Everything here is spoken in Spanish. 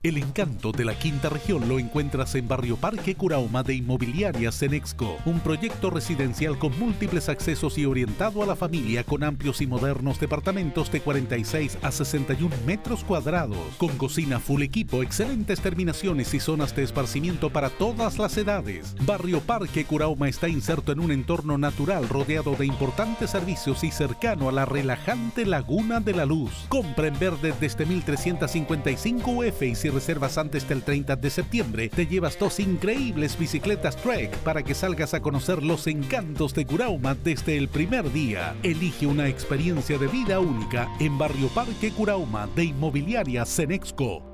El encanto de la quinta región lo encuentras en Barrio Parque Curauma de Inmobiliaria Cenexco, un proyecto residencial con múltiples accesos y orientado a la familia con amplios y modernos departamentos de 46 a 61 metros cuadrados, con cocina full equipo, excelentes terminaciones y zonas de esparcimiento para todas las edades. Barrio Parque Curauma está inserto en un entorno natural rodeado de importantes servicios y cercano a la relajante Laguna de la Luz. Compra en verde desde 1355 UF y si reservas antes del 30 de septiembre, te llevas 2 increíbles bicicletas Trek para que salgas a conocer los encantos de Curauma desde el primer día. Elige una experiencia de vida única en Barrio Parque Curauma de Inmobiliaria Cenexco.